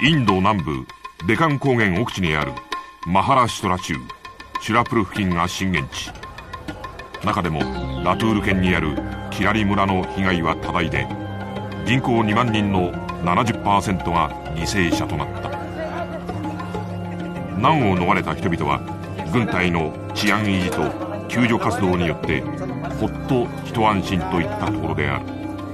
インド南部デカン高原奥地にあるマハラシュトラ州シュラプル付近が震源地。中でもラトゥール県にあるキラリ村の被害は多大で、人口2万人の 70% が犠牲者となった。難を逃れた人々は軍隊の治安維持と救助活動によってほっと一安心といったところである。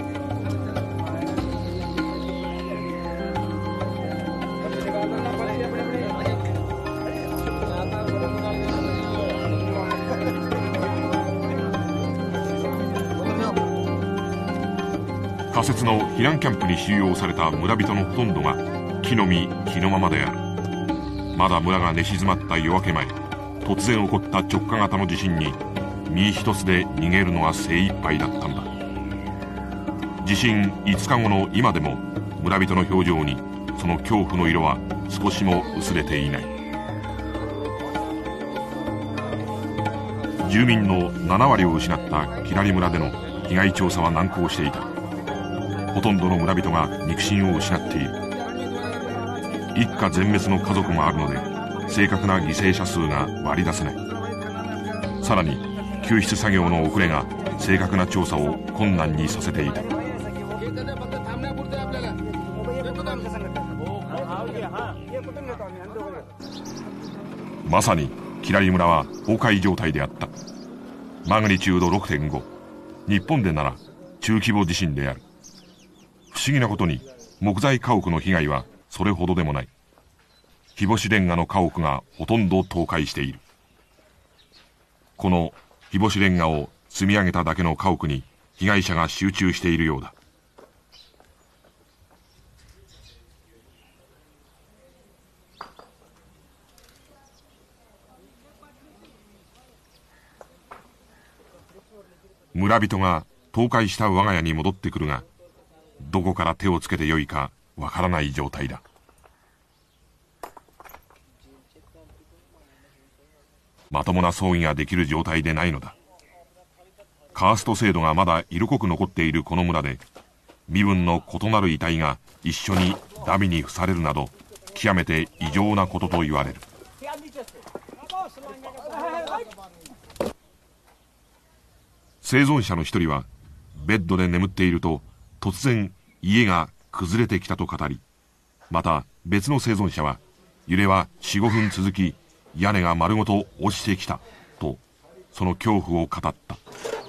仮設の避難キャンプに収容された村人のほとんどが木の実木のままである。まだ村が寝静まった夜明け前、突然起こった直下型の地震に身一つで逃げるのが精一杯だったんだ。地震5日後の今でも村人の表情にその恐怖の色は少しも薄れていない。住民の7割を失ったキラリ村での被害調査は難航していた。ほとんどの村人が肉親を失っている。一家全滅の家族もあるので正確な犠牲者数が割り出せない。さらに救出作業の遅れが正確な調査を困難にさせていた。まさにキラリ村は崩壊状態であった。マグニチュード 6.5、 日本でなら中規模地震である。不思議なことに木材家屋の被害はそれほどでもない。日干しレンガの家屋がほとんど倒壊している。この日干しレンガを積み上げただけの家屋に被害者が集中しているようだ。村人が倒壊した我が家に戻ってくるが、どこから手をつけてよいかわからない状態だ。まともな葬儀ができる状態でないのだ。カースト制度がまだ色濃く残っているこの村で、身分の異なる遺体が一緒にダミに付されるなど極めて異常なことと言われる。生存者の一人はベッドで眠っていると突然家が崩れてきたと語り、また別の生存者は揺れは 4,5 分続き屋根が丸ごと落ちてきたとその恐怖を語った。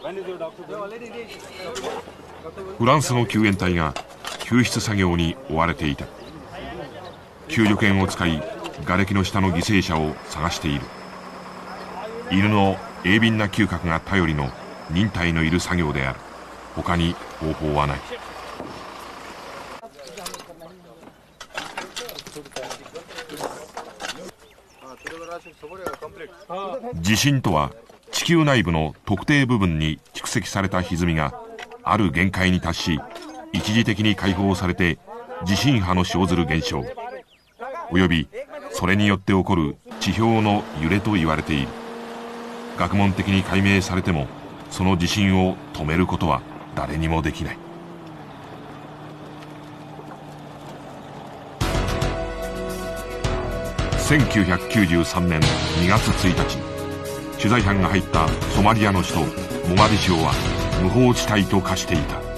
フランスの救援隊が救出作業に追われていた。救助犬を使い瓦礫の下の犠牲者を探している。犬の鋭敏な嗅覚が頼りの忍耐のいる作業である。他に方法はない。地震とは地球内部の特定部分に蓄積された歪みがある限界に達し、一時的に解放されて地震波の生ずる現象、およびそれによって起こる地表の揺れと言われている。学問的に解明されてもその地震を止めることは誰にもできない。1993年2月1日、取材班が入ったソマリアの首都モガディシオは無法地帯と化していた。